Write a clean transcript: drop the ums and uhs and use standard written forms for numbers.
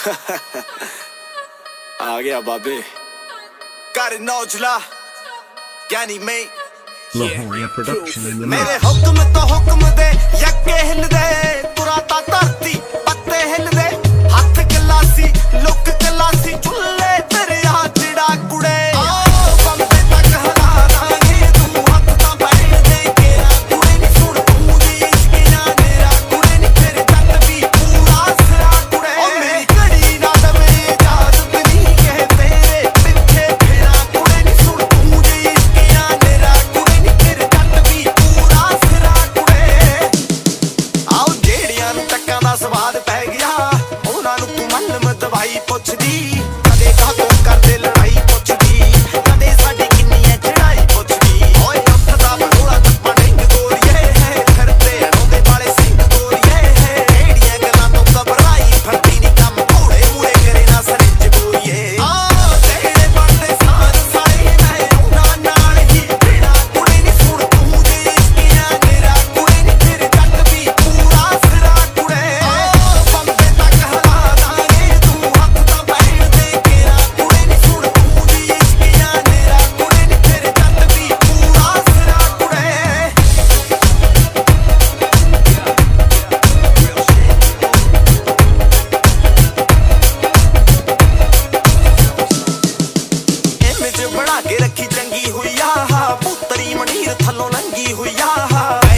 आ गया बाबे कर नौजला ज्ञानी में Lahoria production in the मेरे mix. हुक्म तो हुक्म दे यक्के हिल दे पुराता धरती पत्ते हिल दे हाथ गिलासी लुक गिलासी चुल्ले तेरे आ चिड़ा कुड़े बंबे तक हला दांगे तू हाथ ता बैठ दे के कुड़े नी सुन तू दी इश्कियां मेरा कुड़े नी तेरे जट भी पूरा सिरा कुड़े ओ मेरी घड़ी ना दवे इजाजत नहीं कह तेरे पिछे फिरा कुड़े नी सुन तू दी इश्कियां मेरा कुड़े नी तेरे जट भी पूरा सिरा कुड़े आओ जेड़ियां नूं टक्कां दा स्वाद पै गया उहनां नूं तू मलम दवाई पुछदी कदे काहतों करदे लड़ाई पुछदी कदे साडी किन्नी ऐ चढ़ाई पुछदी ओए उठदा बड़ोला टप्पा डिंग गोरीए फिरदे रौंदे वाले सिंह गोरीए एड़ियां गल्लां तों घबराई फड़दी नी कम घोड़े मूरे करे ना सरिंज गोरीए तेरे बनदे सार साए मैं उहनां नाल ही बिना कुड़े नी सुण तूं दे इश्कियां मेरा कुड़े नी तेरे जट भी पूरा सिरा कुड़े बंबे तक हला दांगे तू हत्थ तां बैठ दे केरा कुड़े नी सुण तूं दी इश्कियां मेरा कुड़े नी तेरे जट भी पूरा सिरा कुड़े इमेज बना के रखी चंगी हुई आ पुत्तरी मनीर थल्लों लंगी हुई आ